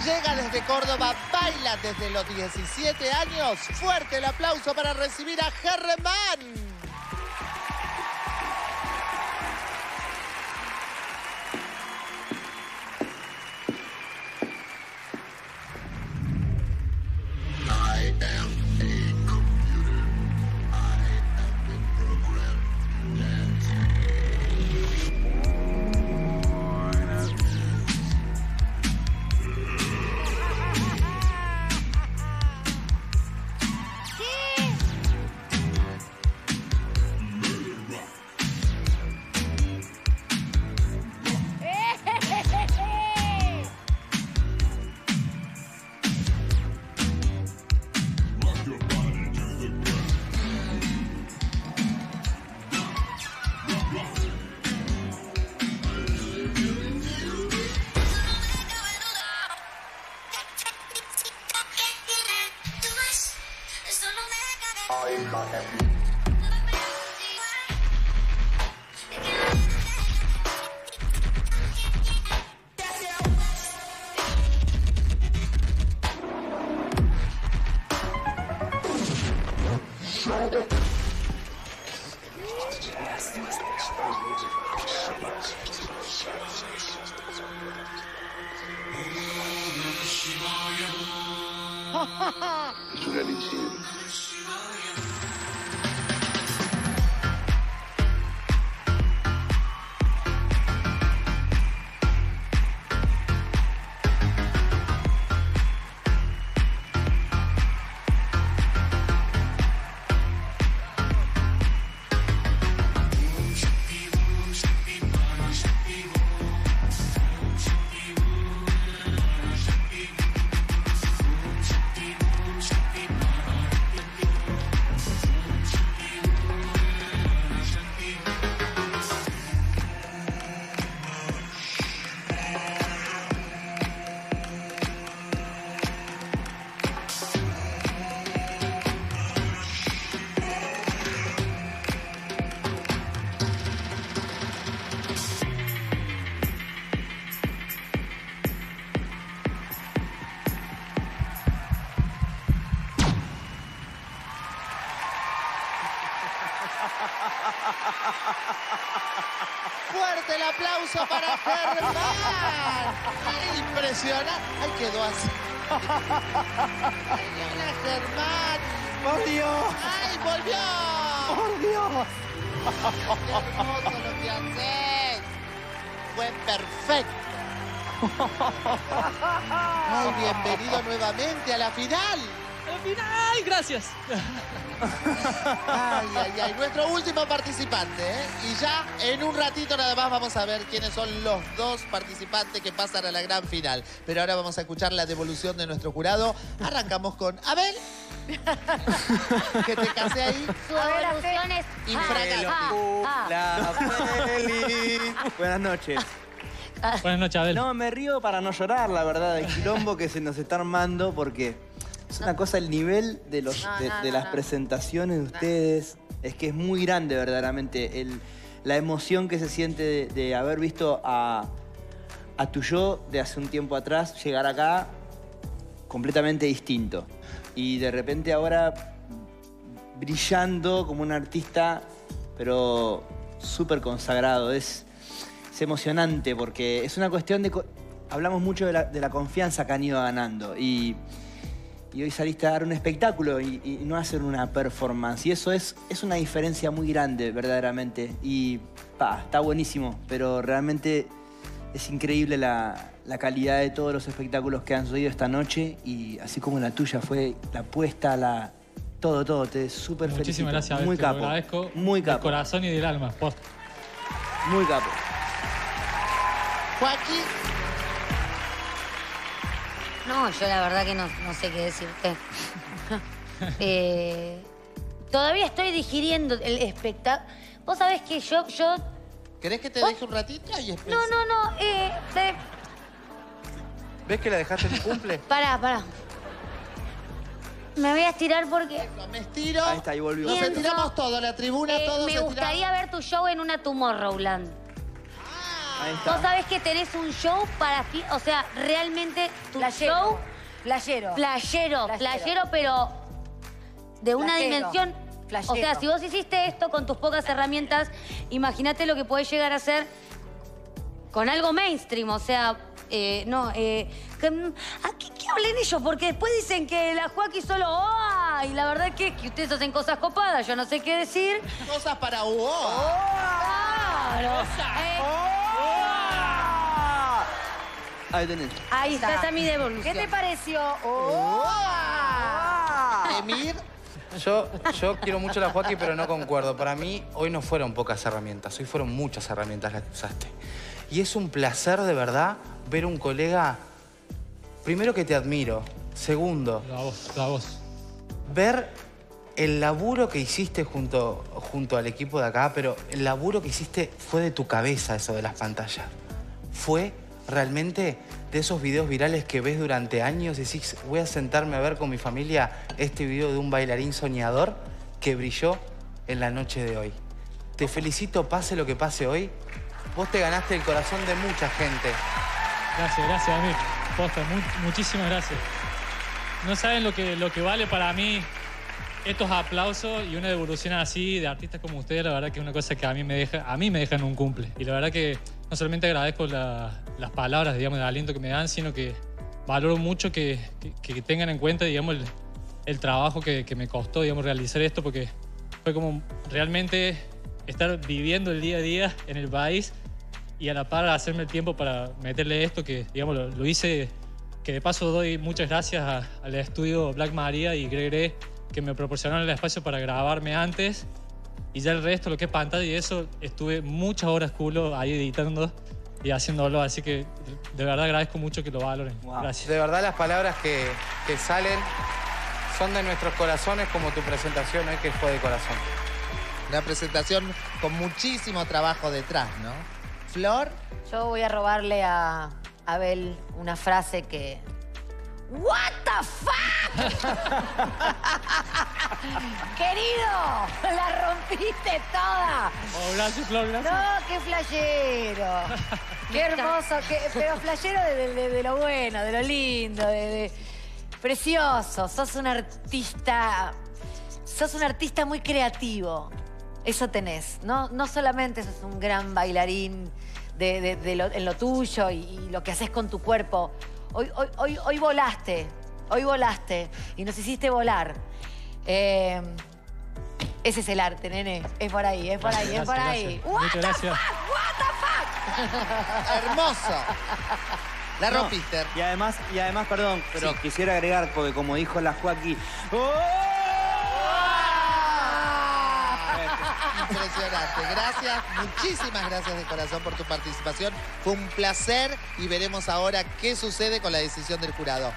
llega desde Córdoba, baila desde los 17 años. Fuerte el aplauso para recibir a Germán. Fuerte el aplauso para Germán. Impresionante. Ay, quedó así. Ay, hola, Germán. ¡Volvió! ¡Ay, volvió! ¡Por Dios! ¡Qué hermoso lo que haces! Fue perfecto. Ay, bienvenido nuevamente a la final. ¡Al final! ¡Gracias! Ay, ay, ay. Nuestro último participante, ¿eh? Y ya en un ratito nada más vamos a ver quiénes son los dos participantes que pasan a la gran final. Pero ahora vamos a escuchar la devolución de nuestro jurado. Arrancamos con Abel. Que te casé ahí. Su devolución es... La peli. Buenas noches. Buenas noches, Abel. No, me río para no llorar, la verdad, del quilombo que se nos está armando, porque es una cosa, el nivel de, las presentaciones de ustedes, es que es muy grande verdaderamente. La emoción que se siente de haber visto a tu yo de hace un tiempo atrás llegar acá completamente distinto. Y de repente ahora brillando como un artista, pero súper consagrado. Es emocionante porque es una cuestión de... Hablamos mucho de la confianza que han ido ganando y hoy saliste a dar un espectáculo y no hacer una performance. Y eso es una diferencia muy grande, verdaderamente. Y está buenísimo, pero realmente es increíble la calidad de todos los espectáculos que han sucedido esta noche y así como la tuya fue la apuesta, todo. Te súper felicito. Muchísimas gracias, Abel. Muy Te capo. lo agradezco Muy capo. del corazón y del alma. Posta. Muy capo. Joaquín. No, yo la verdad que no sé qué decirte. Todavía estoy digiriendo el espectáculo. Vos sabés que yo... ¿Querés que te deje un ratito? Y No. ¿Ves que la dejaste en tu cumple? Pará. Me voy a estirar porque... Me estiro. Ahí está, ahí volvió. Nos estiramos Pienso, todo, la tribuna, todos me gustaría ver tu show en una Tomorrowland. Ahí está. Vos sabés que tenés un show para... O sea, realmente tu show... Playero. Playero, pero de una Flashero. dimensión... Flashero. O sea, si vos hiciste esto con tus pocas herramientas, imagínate lo que podés llegar a hacer con algo mainstream. O sea, ¿qué hablen ellos? Porque después dicen que la Joaquín solo... ¡Oh! Y la verdad es que ustedes hacen cosas copadas, yo no sé qué decir. Cosas para Hugo. Claro. Ahí tenés. Ahí está, esa es mi devolución. ¿Qué te pareció? Emir, Yo quiero mucho la Joaquín, pero no concuerdo. Para mí, hoy no fueron pocas herramientas, hoy fueron muchas herramientas las que usaste. Y es un placer, de verdad, ver un colega, primero que te admiro, segundo, La voz. ver el laburo que hiciste junto al equipo de acá, pero el laburo que hiciste fue de tu cabeza, eso de las pantallas. Fue realmente de esos videos virales que ves durante años y decís, voy a sentarme a ver con mi familia este video de un bailarín soñador que brilló en la noche de hoy. Te felicito, pase lo que pase hoy. Vos te ganaste el corazón de mucha gente. Gracias, Amir. Posta, muchísimas gracias. No saben lo que vale para mí estos aplausos y una devolución así de artistas como ustedes. La verdad que es una cosa que a mí me deja en un cumple. Y la verdad que no solamente agradezco las palabras, digamos, de aliento que me dan, sino que valoro mucho que tengan en cuenta, digamos, el trabajo que me costó, digamos, realizar esto, porque fue como realmente estar viviendo el día a día en el país y a la par hacerme el tiempo para meterle esto, que, digamos, lo hice, que de paso doy muchas gracias al estudio Black Maria y Gregre, que me proporcionaron el espacio para grabarme antes, y ya el resto, lo que es pantalla y eso, estuve muchas horas culo ahí editando y haciéndolo, así que de verdad agradezco mucho que lo valoren. Wow. Gracias. De verdad, las palabras que salen son de nuestros corazones, como tu presentación hoy, que fue de corazón. una presentación con muchísimo trabajo detrás, ¿no? Flor, Yo voy a robarle a Abel una frase que... ¿What the fuck? Querido, la rompiste toda. Oh, gracias, Flor, gracias. No, qué flashero. Qué hermoso. Pero flashero de lo bueno, de lo lindo, precioso. Sos un artista muy creativo. Eso tenés. No solamente sos un gran bailarín en lo tuyo y lo que haces con tu cuerpo. Hoy volaste. Hoy volaste y nos hiciste volar. Ese es el arte, nene. Es por ahí, es por ahí, es por ahí. Muchas gracias. What the fuck? hermoso. La rompiste. Y además, perdón, pero quisiera agregar, porque como dijo la Joaquín... Impresionante. Gracias, muchísimas gracias de corazón por tu participación. Fue un placer y veremos ahora qué sucede con la decisión del jurado.